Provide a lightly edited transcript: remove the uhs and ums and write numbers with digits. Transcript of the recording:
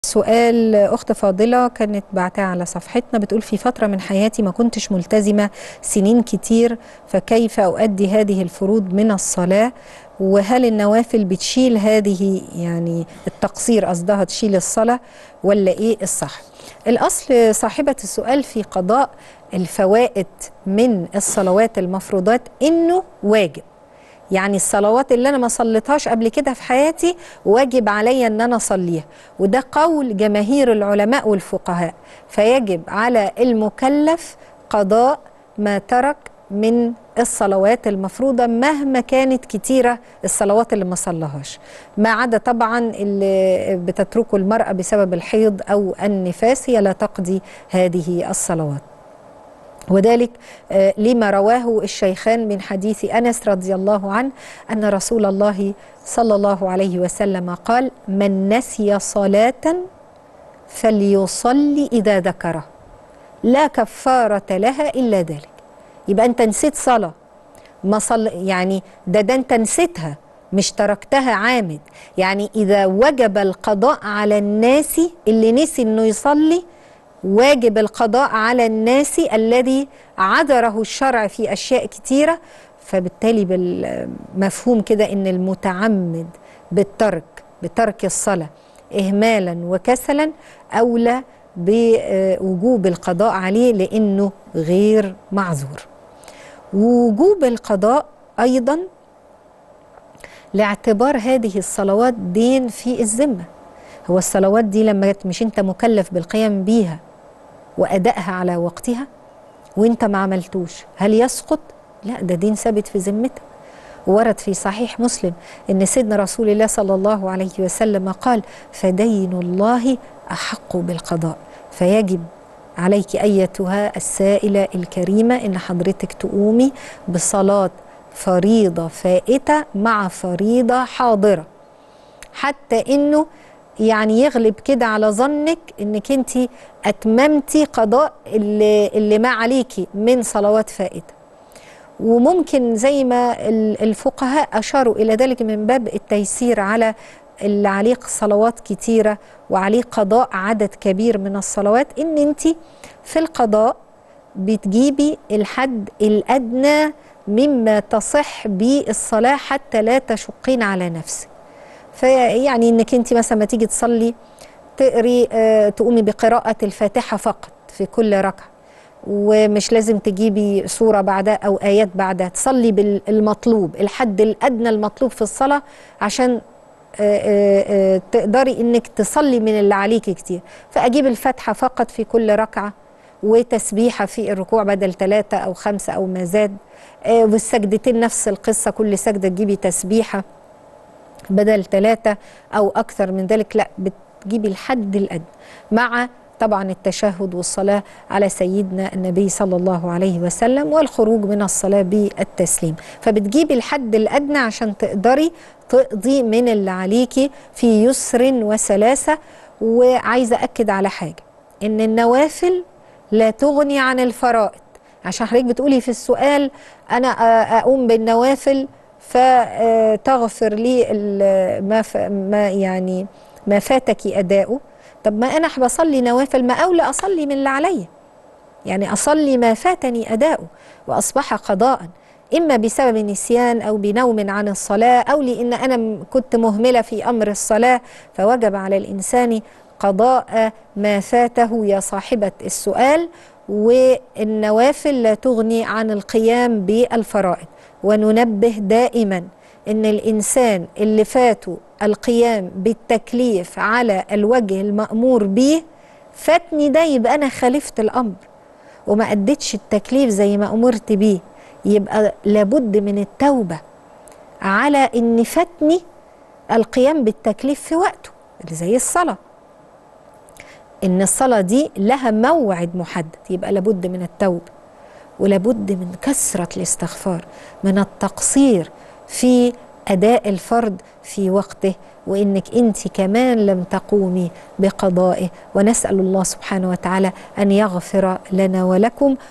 سؤال أخت فاضلة كانت بعتها على صفحتنا، بتقول: في فترة من حياتي ما كنتش ملتزمة سنين كتير، فكيف أؤدي هذه الفروض من الصلاة؟ وهل النوافل بتشيل هذه، يعني التقصير قصدها تشيل الصلاة ولا إيه الصح؟ الأصل صاحبة السؤال في قضاء الفوائد من الصلوات المفروضات إنه واجب، يعني الصلوات اللي أنا ما صليتهاش قبل كده في حياتي واجب عليا أن أنا أصليها، وده قول جماهير العلماء والفقهاء. فيجب على المكلف قضاء ما ترك من الصلوات المفروضة مهما كانت كتيرة الصلوات اللي ما صلىهاش، ما عدا طبعا اللي بتتركه المرأة بسبب الحيض أو النفاس، هي لا تقضي هذه الصلوات. وذلك لما رواه الشيخان من حديث أنس رضي الله عنه أن رسول الله صلى الله عليه وسلم قال: من نسي صلاة فليصلي إذا ذكره لا كفارة لها إلا ذلك. يبقى أنت نسيت صلاة، ما يعني ده أنت نسيتها مش تركتها عامد. يعني إذا وجب القضاء على الناس اللي نسي إنه يصلي، واجب القضاء على الناس الذي عذره الشرع في أشياء كتيرة. فبالتالي بالمفهوم كده إن المتعمد بترك الصلاة إهمالا وكسلا أولى بوجوب القضاء عليه لأنه غير معذور. ووجوب القضاء أيضا لاعتبار هذه الصلوات دين في الذمة. هو الصلوات دي لما مش أنت مكلف بالقيام بيها وأدائها على وقتها وانت ما عملتوش، هل يسقط؟ لا، ده دين ثابت في ذمتك. ورد في صحيح مسلم ان سيدنا رسول الله صلى الله عليه وسلم قال: فدين الله أحق بالقضاء. فيجب عليك أيتها السائلة الكريمة ان حضرتك تقومي بصلاة فريضة فائتة مع فريضة حاضرة، حتى انه يعني يغلب كده على ظنك انك انت اتممتي قضاء اللي ما عليكي من صلوات فائته. وممكن زي ما الفقهاء اشاروا الى ذلك من باب التيسير على اللي عليه صلوات كتيره وعليه قضاء عدد كبير من الصلوات، ان انت في القضاء بتجيبي الحد الادنى مما تصح به الصلاه حتى لا تشقين على نفسك. فيعني انك انت مثلا ما تيجي تصلي تقري تقومي بقراءة الفاتحة فقط في كل ركعة، ومش لازم تجيبي سورة بعدها أو آيات بعدها، تصلي بالمطلوب، الحد الأدنى المطلوب في الصلاة عشان تقدري انك تصلي من اللي عليكي كتير. فأجيب الفاتحة فقط في كل ركعة، وتسبيحة في الركوع بدل 3 أو 5 أو ما زاد، والسجدتين نفس القصة، كل سجدة تجيبي تسبيحة بدل 3 أو أكثر من ذلك. لا، بتجيبي الحد الأدنى مع طبعا التشهد والصلاة على سيدنا النبي صلى الله عليه وسلم والخروج من الصلاة بالتسليم. فبتجيبي الحد الأدنى عشان تقدري تقضي من اللي عليكي في يسر وسلاسة. وعايزة أكد على حاجة، إن النوافل لا تغني عن الفرائض. عشان حضرتك بتقولي في السؤال أنا أقوم بالنوافل فتغفر لي ما فاتك أداؤه. طب ما أنا بصلي نوافل، ما أولى أصلي من اللي عليا، يعني أصلي ما فاتني أداؤه وأصبح قضاء، إما بسبب نسيان أو بنوم عن الصلاة أو لأن أنا كنت مهملة في أمر الصلاة، فوجب على الإنسان قضاء ما فاته يا صاحبة السؤال. والنوافل لا تغني عن القيام بالفرائض. وننبه دائما ان الانسان اللي فاته القيام بالتكليف على الوجه المأمور به، فاتني ده يبقى انا خالفت الامر وما اديتش التكليف زي ما امرت بيه، يبقى لابد من التوبة على ان فاتني القيام بالتكليف في وقته، اللي زي الصلاة، ان الصلاة دي لها موعد محدد، يبقى لابد من التوبة، ولابد من كثرة الاستغفار، من التقصير في أداء الفرض في وقته، وإنك أنت كمان لم تقومي بقضائه. ونسأل الله سبحانه وتعالى أن يغفر لنا ولكم.